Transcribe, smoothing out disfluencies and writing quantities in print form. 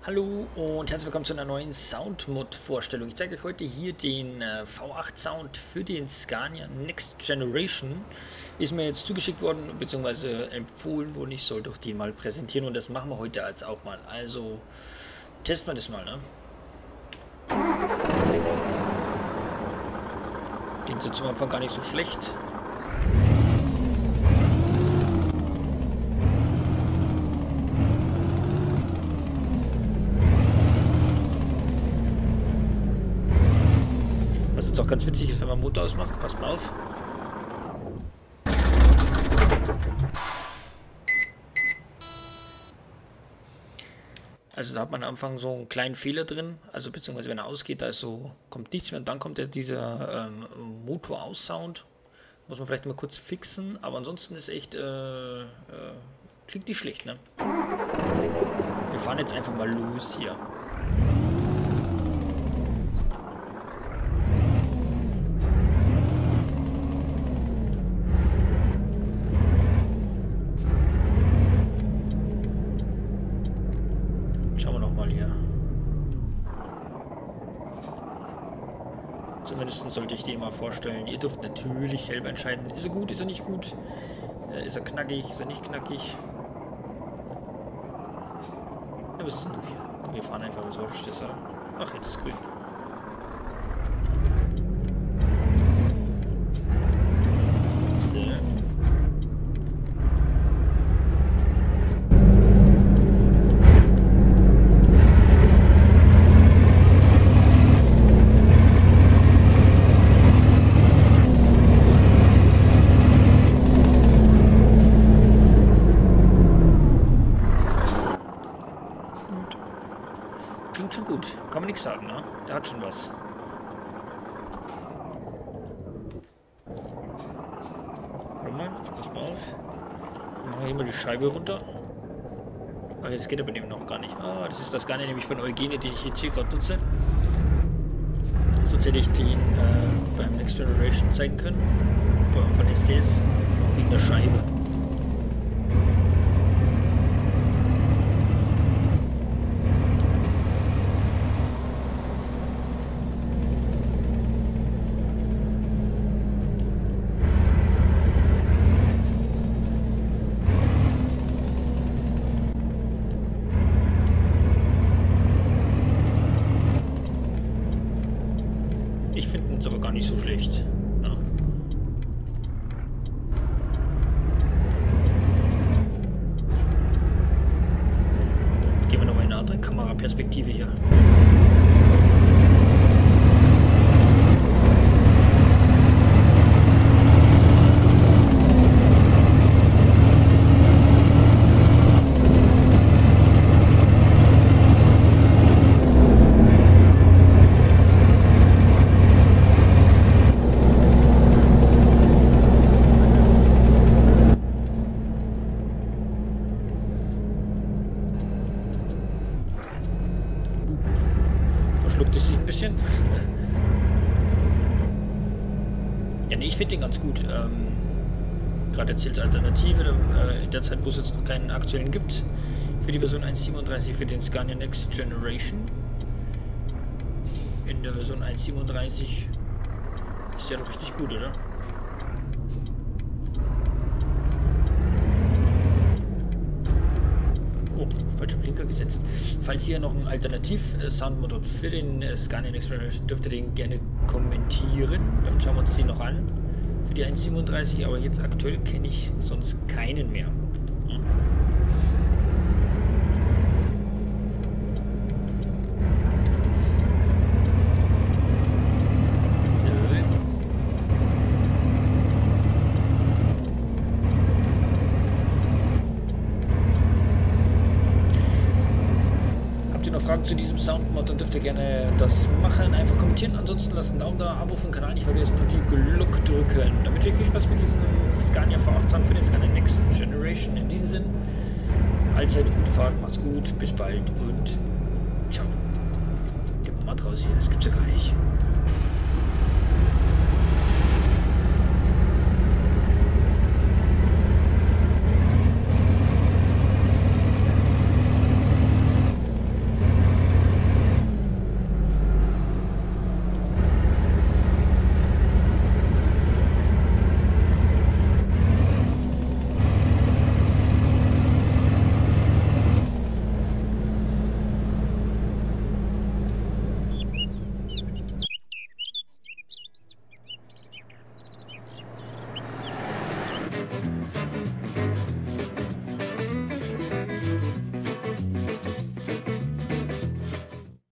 Hallo und herzlich willkommen zu einer neuen Soundmod-Vorstellung. Ich zeige euch heute hier den V8-Sound für den Scania Next Generation. Ist mir jetzt zugeschickt worden, beziehungsweise empfohlen worden. Ich soll doch den mal präsentieren und das machen wir heute als auch mal. Also testen wir das mal, ne? Den ist zum Anfang gar nicht so schlecht. Was jetzt auch ganz witzig ist, wenn man Motor ausmacht. Passt mal auf. Also da hat man am Anfang so einen kleinen Fehler drin, also beziehungsweise wenn er ausgeht, da ist so, kommt nichts mehr und dann kommt ja dieser Motor-Aus-Sound. Muss man vielleicht mal kurz fixen, aber ansonsten ist echt, klingt nicht schlecht, ne? Wir fahren jetzt einfach mal los hier. Zumindest sollte ich den mal vorstellen. Ihr dürft natürlich selber entscheiden, ist er gut, ist er nicht gut, ist er knackig, ist er nicht knackig. Na, was ist denn du hier? Komm, wir fahren einfach, was rutscht das, oder? Ach, jetzt ist grün. So. Klingt schon gut, kann man nichts sagen, ne? Der hat schon was. Warte mal, jetzt pass mal auf. Machen wir hier mal die Scheibe runter. Ach, das geht aber dem noch gar nicht. Ah, das ist das gar nicht, nämlich von Eugene, den ich jetzt hier gerade nutze. Sonst hätte ich den beim Next Generation zeigen können. Von SCS, wegen der Scheibe. Ich finde es aber gar nicht so schlecht. Ja. Gehen wir nochmal in eine andere Kameraperspektive hier. Verschluckt es sich ein bisschen. Ja, nee, ich finde den ganz gut. Gerade jetzt als Alternative, in der Zeit, wo es jetzt noch keinen aktuellen gibt, für die Version 1.37 für den Scania Next Generation. In der Version 1.37 ist ja doch richtig gut, oder? Falscher Blinker gesetzt. Falls ihr noch einen Alternativ-Soundmod für den Scania Next Generation dürft ihr den gerne kommentieren. Dann schauen wir uns den noch an. Für die 1.37, aber jetzt aktuell kenne ich sonst keinen mehr. Hm. So. Fragen zu diesem Soundmod, dann dürft ihr gerne das machen. Einfach kommentieren, ansonsten lasst einen Daumen da, Abo für den Kanal nicht vergessen und die Glocke drücken. Dann wünsche ich viel Spaß mit diesem Scania V8 für den Scania Next Generation. In diesem Sinn, allzeit gute Fahrt, macht's gut, bis bald und ciao. Gehen wir mal raus hier, das gibt's ja gar nicht.